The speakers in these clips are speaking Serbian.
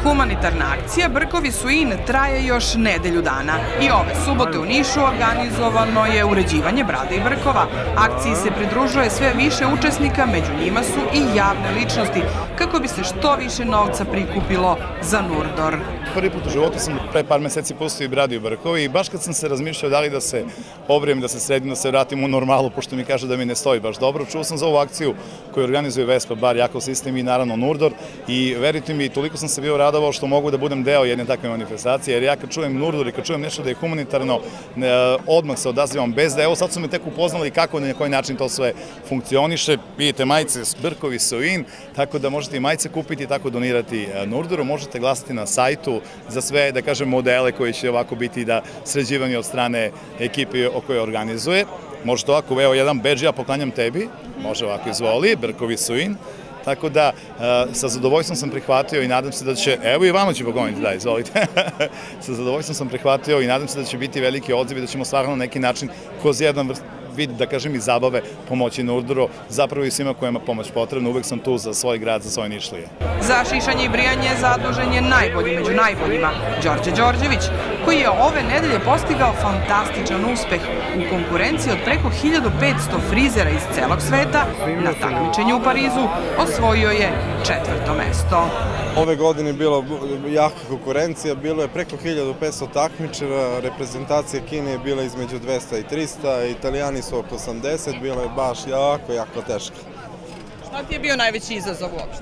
Humanitarna akcija Brkovi su in traje još nedelju dana i ove subote u Nišu organizovano je uređivanje brada i brkova. Akciji se pridružuje sve više učesnika, među njima su i javne ličnosti, kako bi se što više novca prikupilo za Nurdor. Prvi put u životu sam pre par meseci pustio i bradu i brkovi i baš kad sam se razmišljao da li da se obrijem, da se sredim, da se vratim u normalu, pošto mi kaže da mi ne stoji baš dobro, čuo sam za ovu akciju koju organizuje Vespa bar, Jakov sistem i naravno Nurdor i verujte mi, toliko sam se bio radovao što mogu da budem deo jedne takve manifestacije, jer ja kad čujem Nurdor i kad čujem nešto da je humanitarno, odmah se odazivam bez da, evo sad su me tek upoznali kako na koji način to sve funkcioniše. Vidite, majice Brkovi su in, tako da možete i majice kupiti i tako donirati Nurdoru, možete glasati na sajtu za sve, da kažem, modele koji će ovako biti da sređivani od strane ekipe o kojoj organizuje. Možete ovako, evo jedan bedž, ja poklanjam tebi, može ovako, izvoli, Brkovi su in. Tako da, sa zadovoljstvom sam prihvatio i nadam se da će, evo i vama ću pokloniti, da, izvolite. Sa zadovoljstvom sam prihvatio i nadam se da će biti veliki odziv i da ćemo stvarno na neki način, kroz jedan vid, da kažem, i zabave pomoći Nurdoru, zapravo i svima kojima pomoć potrebna. Uvek sam tu za svoj grad, za svoje Nišlije. Za šišanje i brijanje zadužen je najbolji među najboljima, Đorđe Đorđević, koji je ove nedelje postigao fantastičan uspeh u konkurenciji od preko 1500 frizera iz celog sveta. Na takmičenju u Parizu osvojio je 4. mesto. Ove godine je bila jaka konkurencija, bilo je preko 1500 takmičara, reprezentacija Kine je bila između 200 i 300, Italijani su oko 80, bilo je baš jako teško. Šta ti je bio najveći izazov uopšte?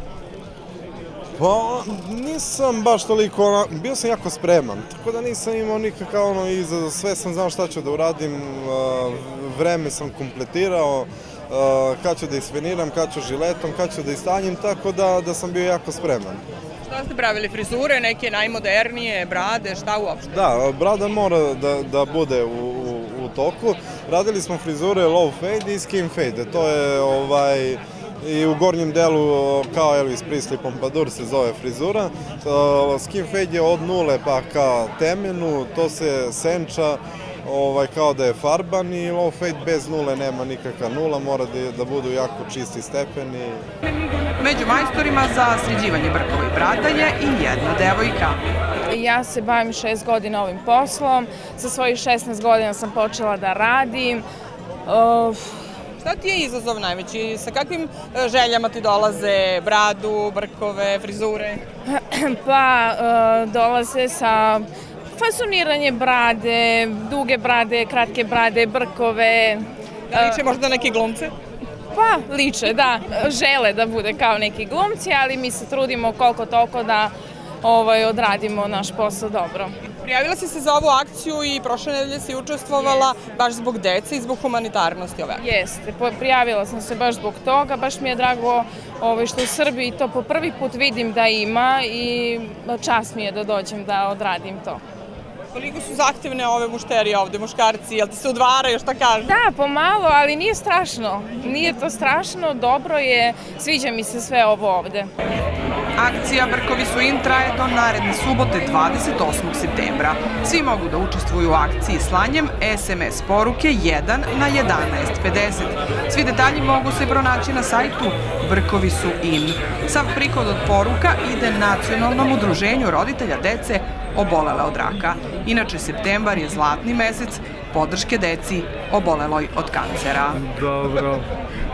Pa nisam baš toliko, bio sam jako spreman, tako da nisam imao nikakav izazov, sve sam znao šta ću da uradim, vreme sam kompletirao, kad ću da isfeniram, kad ću žiletom, kad ću da istanjim, tako da sam bio jako spreman. Šta ste pravili, frizure, neke najmodernije, brade, šta uopšte? Da, brada mora da bude u toku. Radili smo frizure low fade i skin fade, to je i u gornjem delu kao Elvis Presley Pompadour se zove frizura. Skin fade je od nule pa ka temenu, to se senča kao da je farban i low fade bez nule nema nikakva nula, mora da budu jako čisti stepeni. Među majstorima za sređivanje brkova i brada je i jedna devojka. Ja se bavim 6 godina ovim poslom, sa svojih 16 godina sam počela da radim. Šta ti je izazov najveći? Sa kakvim željama ti dolaze bradu, brkove, frizure? Pa dolaze sa fasoniranje brade, duge brade, kratke brade, brkove. Da liče možda neke glumce? Pa liče, da. Žele da bude kao neki glumci, ali mi se trudimo koliko toliko da odradimo naš posao dobro. Prijavila si se za ovu akciju i prošle nedelje si učestvovala baš zbog dece i zbog humanitarnosti ove akcije. Jeste, prijavila sam se baš zbog toga, baš mi je drago što u Srbiji to po prvi put vidim da ima i čast mi je da dođem da odradim to. Koliko su zahtevne ove mušterije ovde, muškarci, jel ti se udvaraju, šta kažu? Da, pomalo, ali nije strašno. Nije to strašno, dobro je, sviđa mi se sve ovo ovde. Akcija Brkovi su in traje do naredne subote 28. septembra. Svi mogu da učestvuju u akciji slanjem SMS poruke 1 na 1150. Svi detalji mogu se pronaći na sajtu Brkovi su in. Sav prihod od poruka ide Nacionalnom udruženju roditelja dece obolele od raka. Inače, septembar je zlatni mesec podrške deci oboleloj od kancera. Dobro.